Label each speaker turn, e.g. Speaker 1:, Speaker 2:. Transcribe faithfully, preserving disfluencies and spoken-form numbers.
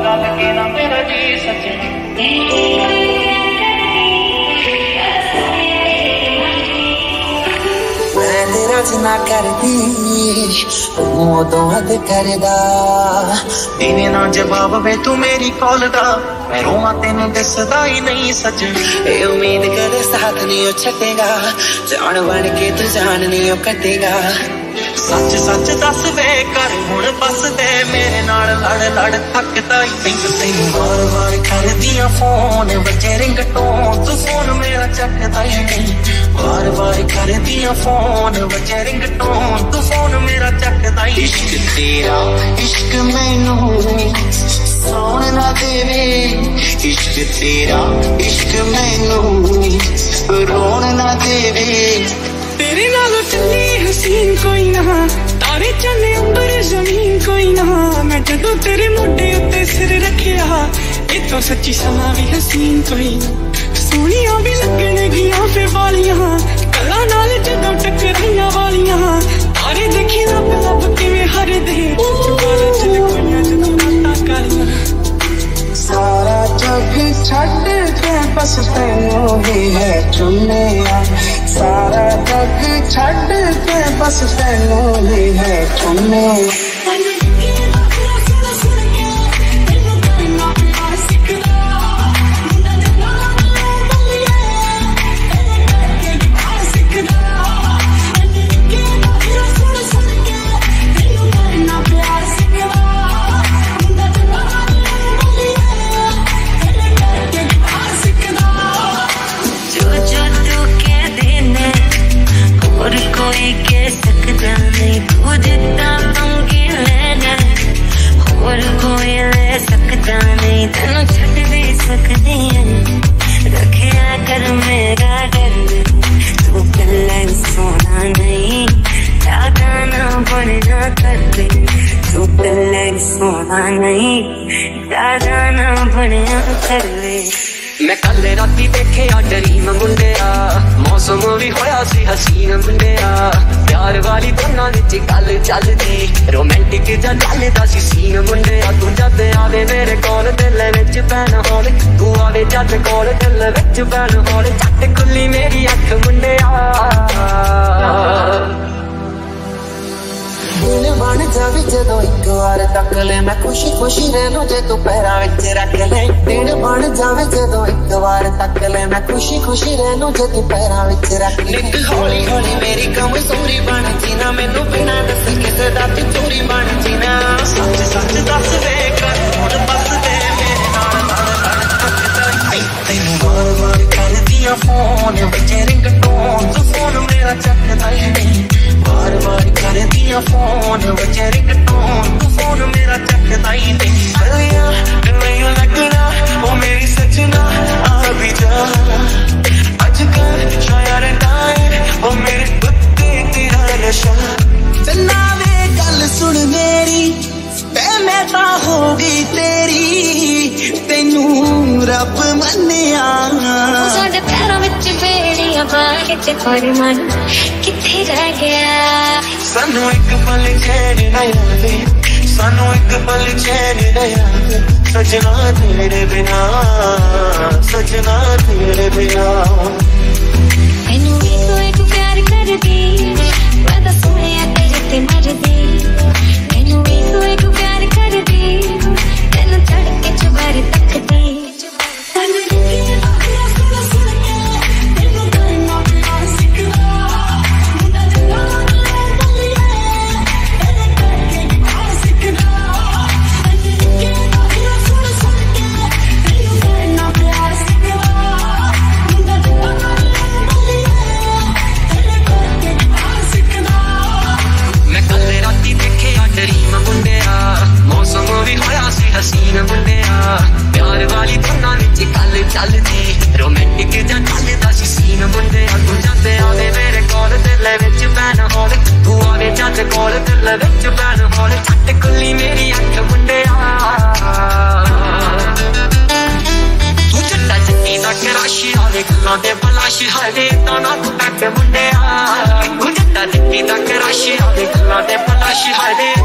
Speaker 1: गल के ना मेरा जी सजना
Speaker 2: तेरा जिना करदी उदों हद करदा तेरे ना जवाब वे तू मेरी कॉल दा मैं रोवां तेनू दसदा ही नहीं सच ए उम्मीद कदे साथ नहीं ओ छड्डेगा जान बन के तू जान नहीं ओ कटेगा सच सच दस वे कर हुण बस दे मेरे नाल लड़ लड़ थकदा ही नहीं तैनू बार बार करदियां फोन बजे रिंगटोन तू फोन मेरा चकदा ही नहीं बार बार करदियां फोन बजे रिंगटोन तू फोन मेरा चकदा ही इश्क तेरा इश्क मैनू सोन ना देवे इश्क तेरा इश्क मैनू रोन ना देवे
Speaker 3: तेरे नालों चली हसीन कोई ना तारे चले अंबर जमीन कोई ना मैं जदों तेरे मोढे उत्ते सिर रखिया इतों सच्ची समा भी हसीन कोई ना सोनिया भी लगणगियां फे वालियां कला नाल जदों टकराइयां वालियां तारे देखी लब लब किवें हरदे चुबारा चल कोइयां जदों रातां कालियां
Speaker 2: सारा जग छड़ के बस तैनू ही है चुने सारा जग छड़ के बस तैनू ही है चुने
Speaker 4: तेनू छड़ भी सकदी रखिया कर मेरा डर तू पहले सोना नहीं ज्यादा ना बनना कर दे तू पहले सोना नहीं ज्यादा ना बनना कर दे
Speaker 2: मैं कल राती देखिया ड्रीम मुंडिया मौसम भी होया सी हसीन मुंडिया प्यार वाली दोनों विच गल चलदी रोमांटिक जा चलदा सी सीन मुंडिया तू जद आवे मेरे कोल दिल विच पैन होले तू आवे जद कोल दिल विच पैन होले झट खुली मेरी अख मुंडिया दिल बन जावे जदों एक बार तक ले मैं खुशी खुशी रहूं जे तू पैरां विच रख ले दिल बन जावे जदों एक बार तक ले मैं खुशी खुशी रहूं जे तू पैरां विच रख ले हौली हौली मेरी कमजोरी बन जीना मैनू बिना दस किसे दा तू चोरी बन जीना सच सच दस वे कर हुण बस दे मेरे नाल लड़ थकदा ही तैनू बार बार करदियां फोन बजे रिंगटोन तू फोन मेरा चकदा ही नहीं बार बार करदियां फोन बजे रिंगटोन तू फोन मेरा चकदा ही नहीं गलियां नहीं लगना ओ मेरी सजना आ भी जा अजकल शायर टाइम ओ मेरे कुत्ते तेरा नशा चन्ना वे गल सुन मेरी ते मैं तां हो गई तेरी तैनू रब मन्निया
Speaker 4: साडे पैरां विच बेड़ियां पाके ते कोई मन किथे रह गया
Speaker 2: सानू एक पल चैन ना आवे सानू एक पल चैन ना आवे सजना तेरे बिना सजना तेरे बिना
Speaker 4: मैनू भी तू एक प्यार कर दी मैं तो सुनिया तेरे ते मर दी मैनू भी तू एक प्यार कर दी तेनू चढ़ के चुबारे तक दी
Speaker 2: हसीन मुंडिया प्यार वाली दोनों विच गल चलदी रोमांटिक जा चलदा सी सीन मुंडिया तू जद आवे मेरे कोल दिल विच पैन होले तू आवे जद कोल दिल विच पैन होले झट खुली मेरी अख मुंडिया तू जट्टा जट्टी दा कराशी आवे गल्लां दे बलाश हरे तां ना तू तक मुंडिया तू जट्टा जट्टी दा कराशी आवे गल्लां दे बलाश हरे